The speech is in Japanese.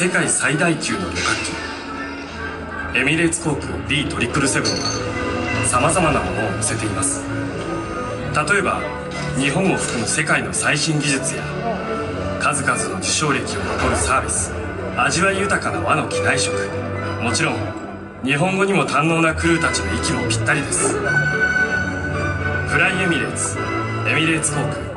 世界最大級の旅客機エミレーツ航空 B777 はさまざまなものを載せています。例えば日本を含む世界の最新技術や数々の受賞歴を誇るサービス、味わい豊かな和の機内食、もちろん日本語にも堪能なクルーたちの息もぴったりです。フライエミレーツ、エミレーツ航空